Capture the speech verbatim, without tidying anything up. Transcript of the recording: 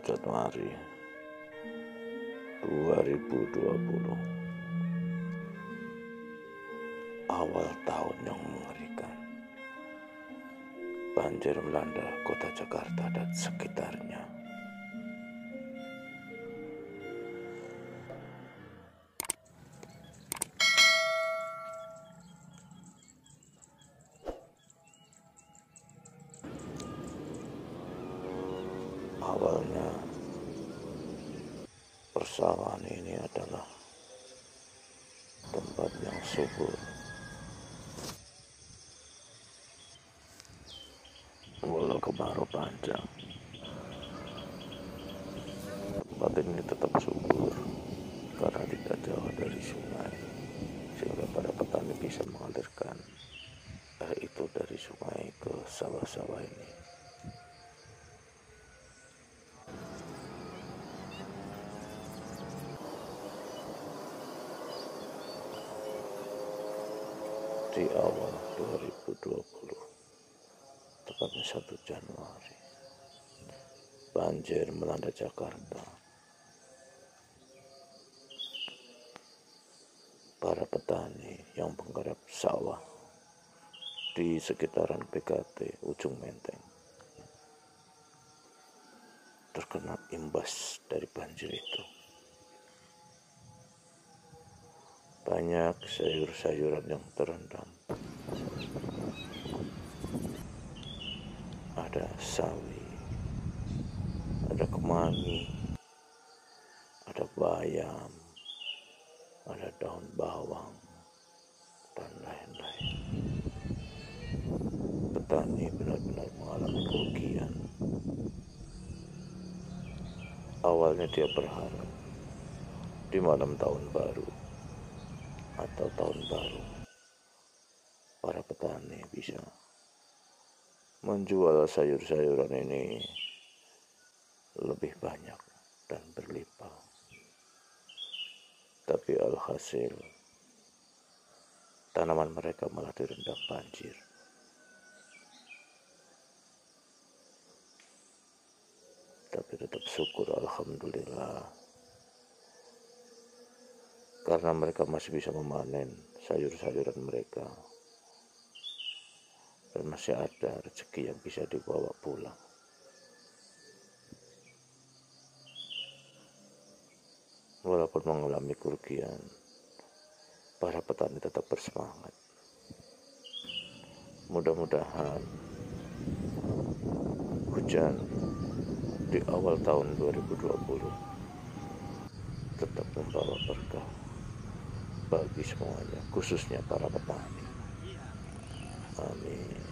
Januari dua ribu dua puluh. Awal tahun yang mengerikan. Banjir melanda kota Jakarta dan sekitarnya. Awalnya persawahan ini adalah tempat yang subur, walau kemarau panjang. Tempat ini tetap subur karena tidak jauh dari sungai, sehingga para petani bisa mengalirkan air itu dari sungai ke sawah-sawah ini. Di awal dua ribu dua puluh, tepatnya satu Januari, banjir melanda Jakarta. Para petani yang menggarap sawah di sekitaran B K T Ujung Menteng terkena imbas dari banjir itu. Banyak sayur-sayuran yang terendam. Ada sawi, ada kemangi, ada bayam, ada daun bawang, dan lain-lain. Petani benar-benar mengalami kerugian. Awalnya dia berharap di malam tahun baru atau tahun baru, para petani bisa menjual sayur-sayuran ini lebih banyak dan berlimpah. Tapi alhasil, tanaman mereka malah direndam banjir. Tapi tetap syukur, alhamdulillah, karena mereka masih bisa memanen sayur-sayuran mereka dan masih ada rezeki yang bisa dibawa pulang. Walaupun mengalami kerugian, para petani tetap bersemangat. Mudah-mudahan hujan di awal tahun dua ribu dua puluh tetap membawa berkah bagi semuanya, khususnya para petani. Amin.